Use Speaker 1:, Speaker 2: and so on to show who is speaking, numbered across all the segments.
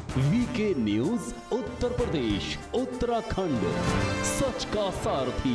Speaker 1: VK news Uttar Pradesh Uttarakhand, सच का सारथी।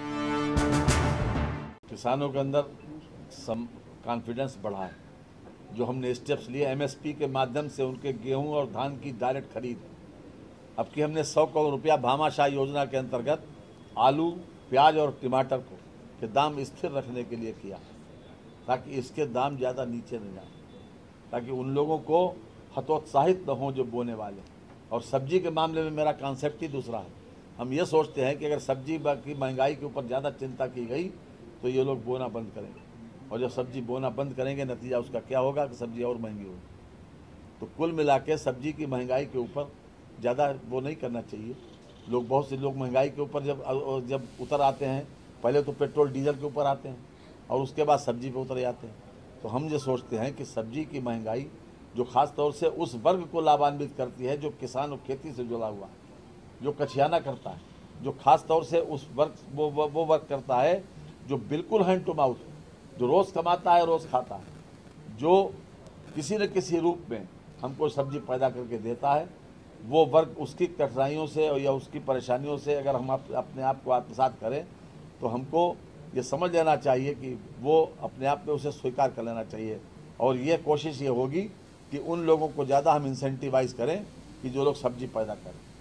Speaker 2: किसानों के अंदर कॉन्फिडेंस बढ़ा है। जो हमने स्टेप्स लिए एमएसपी के माध्यम से उनके गेहूं और धान की डायरेक्ट खरीद, अब की हमने 100 करोड़ रुपया भामाशाह योजना के अंतर्गत आलू, प्याज और टमाटर के दाम स्थिर रखने के लिए किया, ताकि इसके दाम ज़्यादा नीचे न जाए, ताकि उन लोगों को हतोत्साहित न हो जो बोने वाले। और सब्जी के मामले में मेरा कॉन्सेप्ट ही दूसरा है। हम ये सोचते हैं कि अगर सब्जी की महंगाई के ऊपर ज़्यादा चिंता की गई तो ये लोग बोना बंद करेंगे, और जब सब्जी बोना बंद करेंगे नतीजा उसका क्या होगा कि सब्जी और महंगी होगी। तो कुल मिला के सब्जी की महंगाई के ऊपर ज़्यादा वो नहीं करना चाहिए। बहुत से लोग महंगाई के ऊपर जब उतर आते हैं, पहले तो पेट्रोल डीजल के ऊपर आते हैं और उसके बाद सब्जी पे उतर जाते हैं। तो हम ये सोचते हैं कि सब्जी की महंगाई जो ख़ास तौर से उस वर्ग को लाभान्वित करती है जो किसान और खेती से जुड़ा हुआ है, जो कछियाना करता है, जो खास तौर से उस वर्ग वो वर्ग करता है जो बिल्कुल हैंड टू माउथ, जो रोज़ कमाता है रोज़ खाता है, जो किसी न किसी रूप में हमको सब्जी पैदा करके देता है, वो वर्ग उसकी कठिनाइयों से या उसकी परेशानियों से अगर हम अपने आप को आत्मसात करें तो हमको ये समझ लेना चाहिए कि वो अपने आप में उसे स्वीकार कर लेना चाहिए। और ये कोशिश ये होगी कि उन लोगों को ज़्यादा हम इंसेंटिवाइज करें कि जो लोग सब्जी पैदा करें।